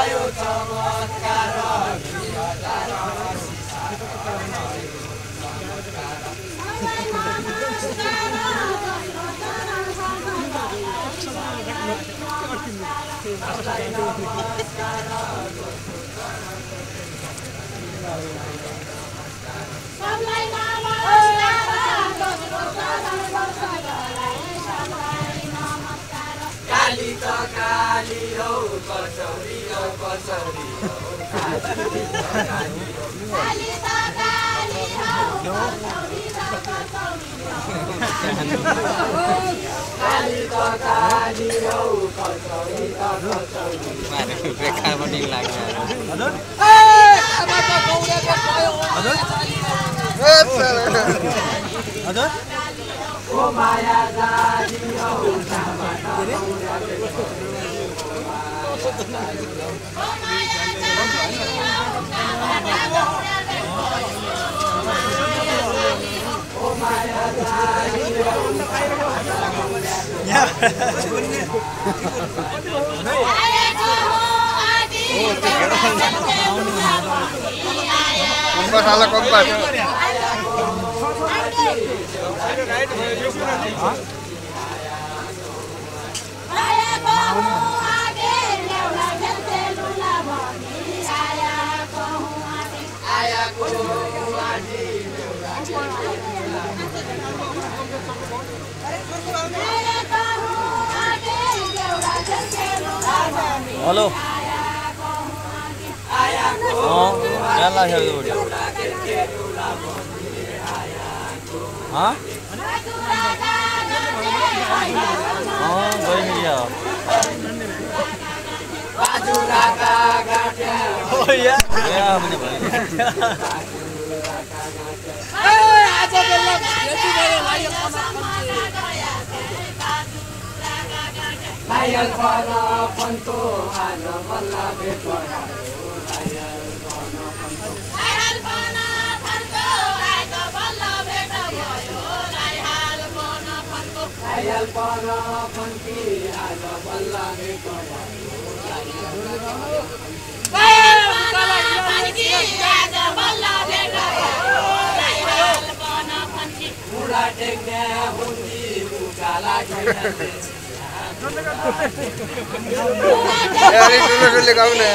काली त काली हौ कसौरी हौ कसौरी काली त काली हौ कसौरी हौ काली त काली हौ कसौरी हौ कसौरी रेखा पनि लाग्छ हजुर हजुर ओ माया जानी हौ साला कम्पास हेलो क्या लाग्यो Layal pana panto ana balla betwa layal pana panto ana balla betwa layal pana panto layal pana panti ana balla betwa layal pana panti ana balla betwa layal pana panti mula tekne hundi ukala khaina अरे सुन गाउँ न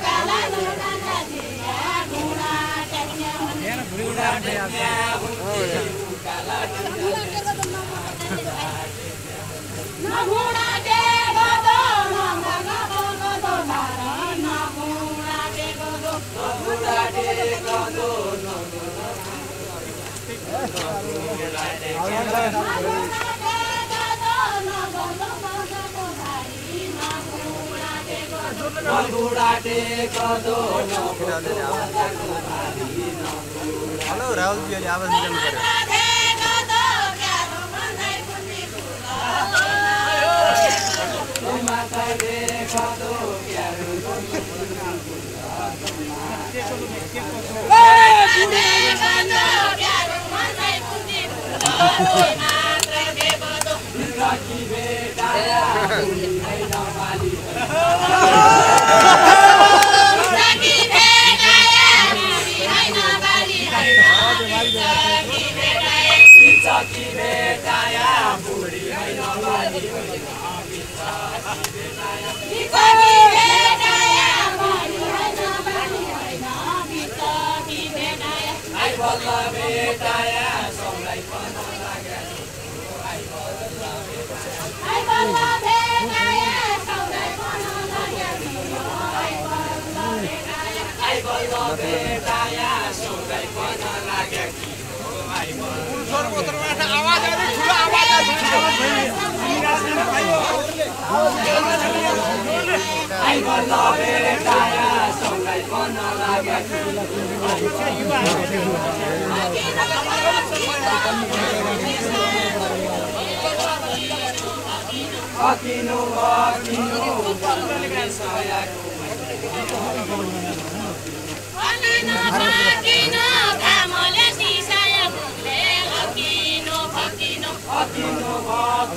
hello Rahul ji अहिले आवाज निकाल्नु पर्यो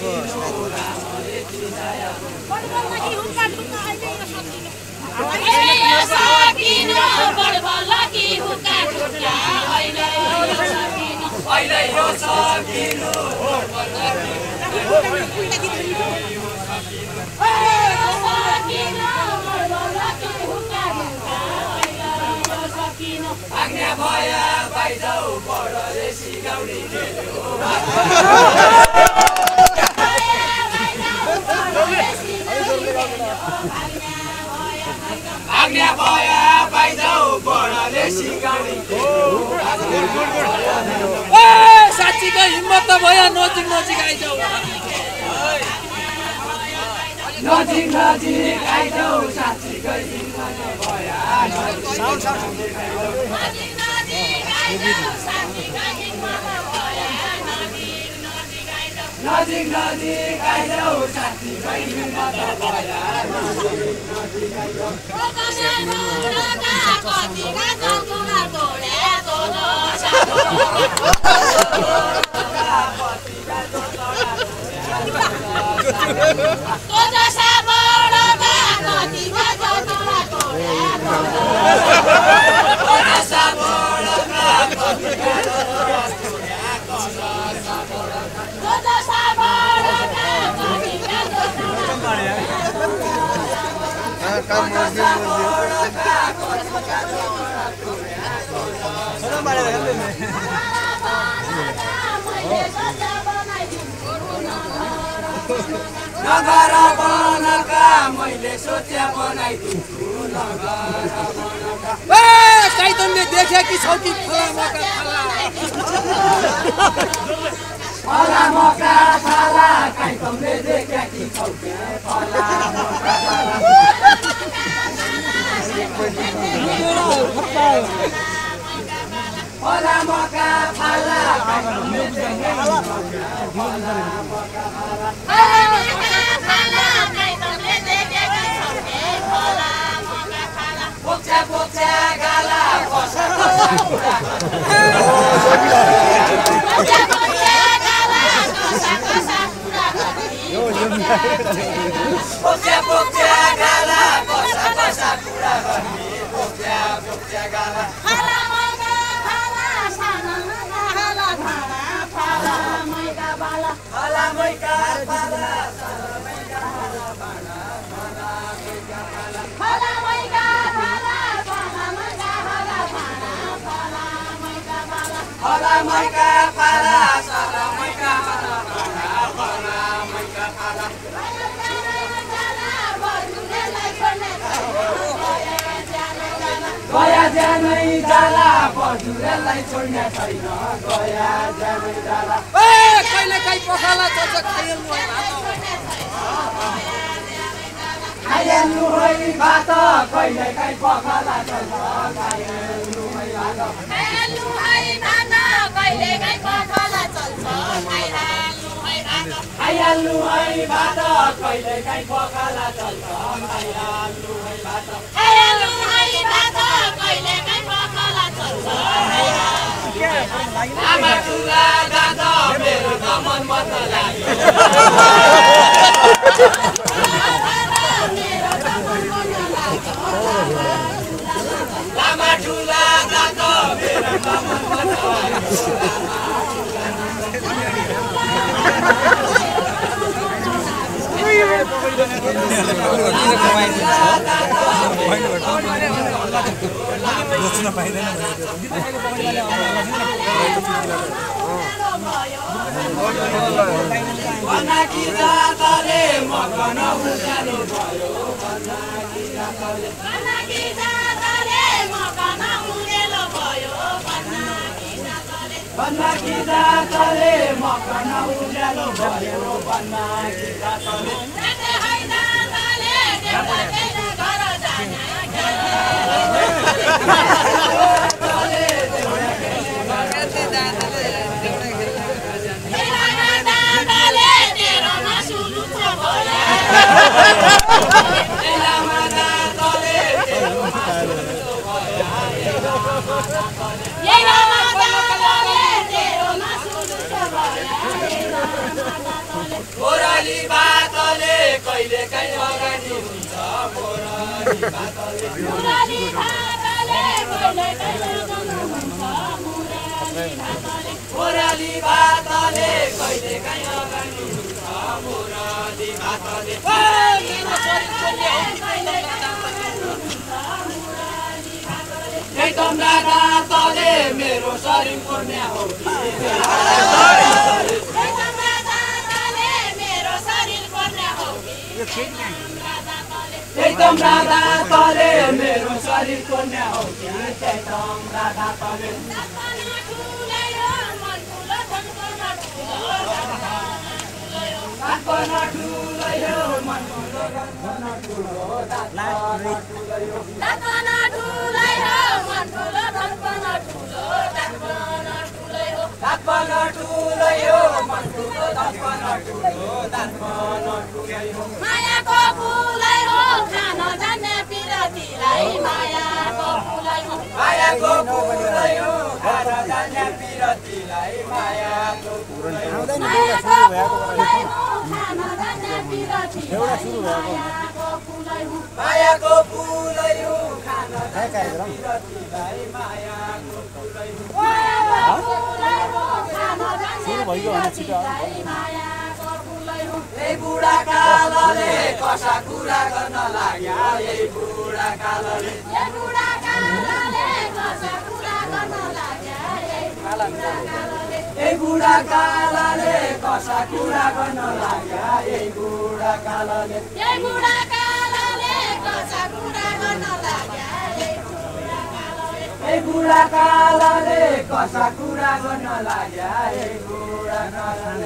Hey! बडबल कि हुक्का ठुक्का अहिले यो सकिनु आज्ञा भया पाइजाऊ बडले सिकाउने खेल्यो आज्ञा भया पाइजाऊ बडले सिकाउने साँच्चीको हिम्मत त भयो नजिक नजिक आइजाऊ नजिक नजिक आइजाऊ साँच्चीको हिम्मत भयो नजिक नजिक आइजाऊ साँच्चीको हिम्मत भयो नगर बनका मैले सोचे बनाइदिन्छु चैतन्य देखे कि छौ कि फला मका फला चैतन्य देखे कि छौ कि फला मका फला चैतन्य देखे पोक्छा गाला पोक्छा गाला कसा कुरा गर्ने पोक्छा गाला फला मैका फला साना गाला भाडा फला मैका बाला फला मैका फला साना मैका भाडा फला मैका फला फला मैका फला साना मैका भाडा फला मैका बाला फला मैका फला साना मैका भाडा फला मैका फला गया जानै जाला बजुरेलाई छोड्ने छैन गया जानै जाला कहिले काहीँ पखाला चल्छ खाइहाल्नु है भात कहिले काहीँ पखाला चल्छ खाइहाल्नु है भात कहिले काहीँ पखाला चल्छ खाइहाल्नु है भात कहिले काहीँ पखाला चल्छ खाइहाल्नु है भात आमा ठुला दादा मेरो त मन मत लाग्यो आमा ठुला दादा मेरो त मन मत बनाकी जातले मकन उज्यालो भयो बनाकी जातले मकन उज्यालो भयो बनाकी जातले मकन उज्यालो भयो बनाकी जातले मोराली बातले कहिले काहीँ अगाडि हुन्छ मोराली बातले ओराली भातले कहिले काहीँ अगाडि हुन्छ मोराली भातले तम्रा दाँतले मेरो शरीर पुर्ण्या हो तम्रा दाँतले मेरो शरीर पुर्ण्या हो तम्रा दाँतले मायाको फुलै हो खान जान्ने पिरतीलाई मायाको फुलै हो मायाको फुलै हो खान जान्ने पिरतीलाई मायाको फुलै हो मायाको फुलै हो खान जान्ने पिरतीलाई मायाको फुलै हो मायाको फुलै हो खान जान्ने पिरतीलाई मायाको फुलै हो मायाको फुलै हो खान जान्ने पिरतीलाई मायाको फुलै हो ए बुढा कालले कसा कुरा गर्न लाग्या ए बुढा कालले कसा कुरा गर्न लाग्या ए बुढा कालले कसा कुरा गर्न लाग्या ए बुढा कालले कसा कुरा गर्न लाग्या ए बुढा कालले कसा कुरा गर्न लाग्या ए बुढा कालले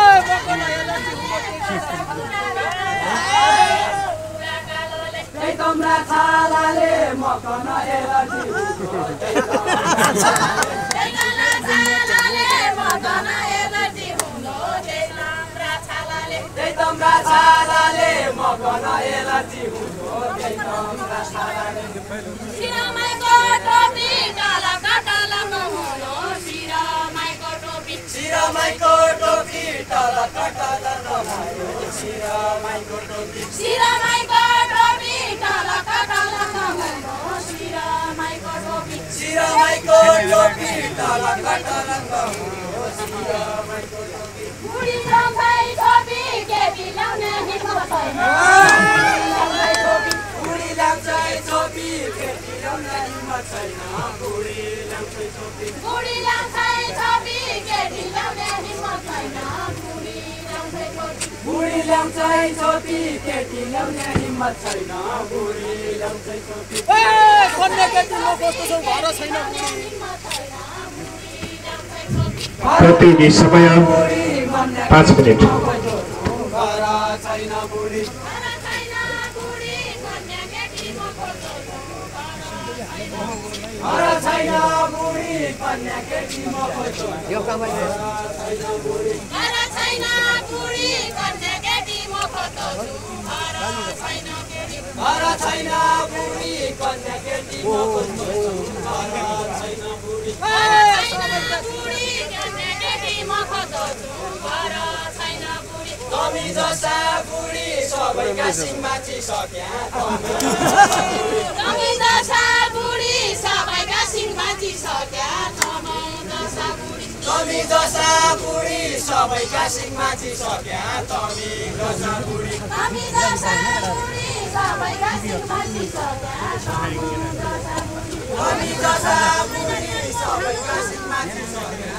तम्रा छालाले मकन एलर्जी तम्रा छालाले मकन एलर्जी हुँदो तम्रा छालाले शिरमाइको टोपी काला काटाला नहुनु शिरमाइको टोपी तल काटाला नहुनु शिरमाइको टोपी तल काटाला नहुनु शिरमाइको टोपी तल काटाला नहुनु शिरमाइको टोपी बुढी लम्बाइ टोपी केटी ल्याउने हिम्मत छैन बुढी लम्बाइ टोपी केटी ल्याउने हिम्मत छैन बुढी लम्बाइ टोपी केटी ल्याउने हिम्मत छैन बुढी लम्बाइ टोपी केटी ल्याउने हिम्मत छैन बुढी लम्बाइ टोपी ए कन्या केटी म कस्तो छु घर छैन प्रतिनिधि समय 5 मिनट तमी जसा बुढी सबैका सिंहमाथि सक्या तमी जसा बुढी सबैका सिंहमाथि सक्या तमी जसा बुढी सबैका सिंहमाथि सक्या तमी जसा बुढी सबैका सिंहमाथि सक्या तमी जसा बुढी सबैका सिंहमाथि सक्या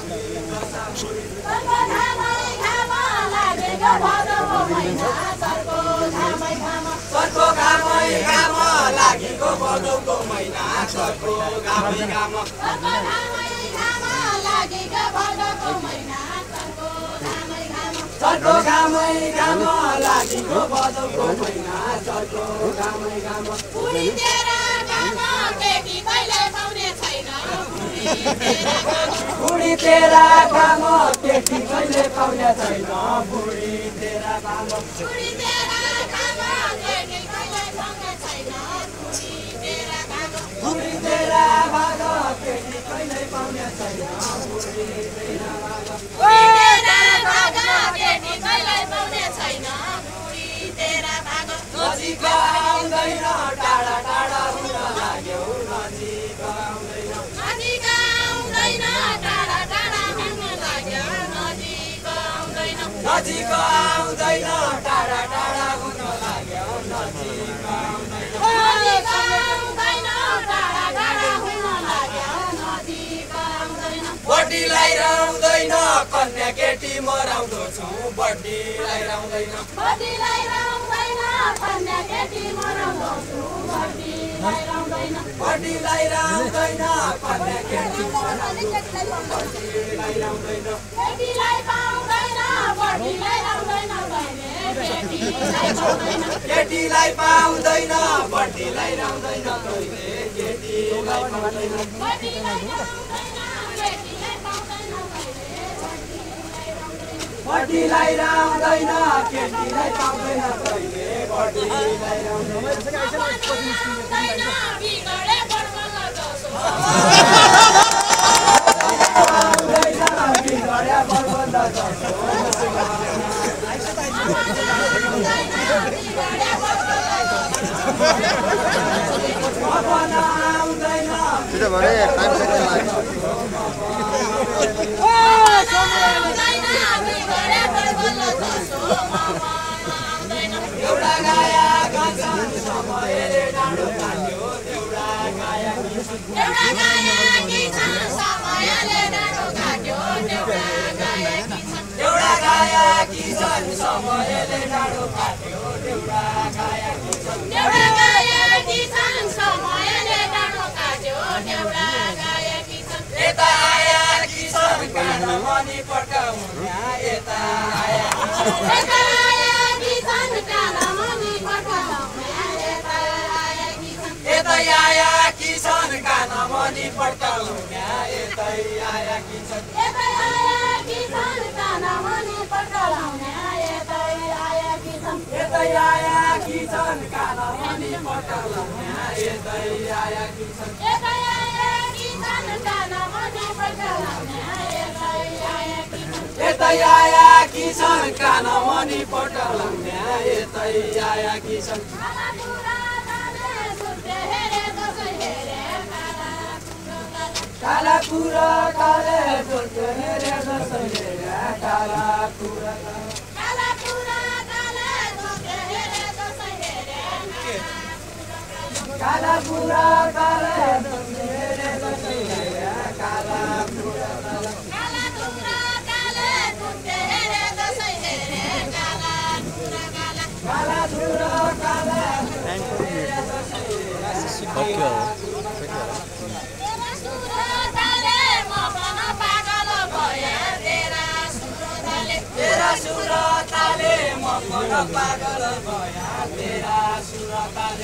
सरको घामै घाम लागेको भदौको महिना सरको घामै घाम सरको घामै घाम लागेको भदौको महिना सरको घामै घाम बुढी तेरा घाम केटी कहिले पाउने छैन बुढी तेरा घाम केटी कहिले पाउने छैन बुढी तेरा घाम केटी कहिले पाउने छैन बुढी तेरा भाग केटी कहिले पाउने छैन बुढी तेरा भाग केटी कहिले पाउने छैन बुढी तेरा भाग नजिक आउँदैन टाढा टाढा हुन लाग्यो नजिक बड्डीलाई राउँदैन कन्या केटी मराउँदो छु बड्डीलाई राउँदैन बड्डीलाई राउँदैन कन्या केटी मराउँदो छु बड्डीलाई राउँदैन बड्डीलाई राउँदैन कन्या केटी बड्डीलाई राउँदैन केटीलाई पाउँदैन बड्डीलाई राउँदैन केटीलाई पाउँदैन बड्डीलाई राउँदैन केटीलाई पाउँदैन बड्डीलाई बड्डीलाई राउँदैन केटीलाई पाउँदैन कहिले बड्डीलाई राउँदैन बिगडे बडबल जसो बिगडे बडबल जसो आउँदैन छिटो भने टाइम सक्छ एउटा गाया गन्छन् समयले डाँडो काट्यो एउटा गाया एउटा गाया किछन् समयले डाँडो काट्यो एउटा गाया किछन् एउटा गाया किछन् समयले डाँडो काट्यो एउटा गाया किछन् यता आया किछन् कान मनी पड्काउनु यता आया किछन् कान मनी पड्काउनु यतै आया किछन् कान मनी पड्काउनु यतै आया किछन् कान मनी पड्काउनु यतै आया किछन् यतै आया किछन् कान मनी पड्काउनु यतै आया किछन् यतै आया किछन् कान मनी पड्काउनु यतै आया किछन् कान मनी पड्काउनु यतै आया किछन् काला कुरा काले जोड्यो हेरे जसै हेरे काला कुरा काले जोड्यो हेरे जसै हेरे काला कुरा काले जोड्यो हेरे जसै हेरे काला कुरा काले जोड्यो हेरे जसै हेरे काला कुरा काले तेरा सुरताले म मन पागल भया तेरा सुरताले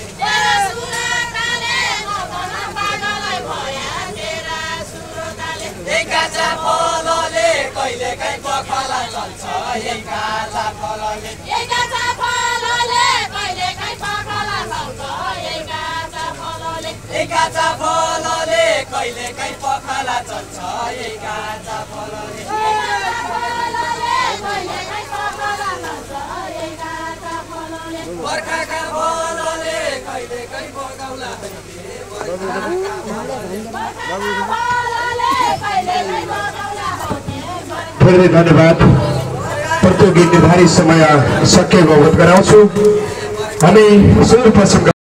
म मन पागल भया तेरा सुरताले एकाचा फलले कहिले काहीँ पखला चल्छ एकाचा फलले कहिले काहीँ पखला चल्छ एकाचा फलले कहिले काहीँ पखला चल्छ एकाचा फलले बर्खाका फलले कहिले काहीँ बगाउला धेरै धन्यवाद। प्रतियोगी निर्धारित समय सकिएको अवगत गराउँछु। हामी सुरु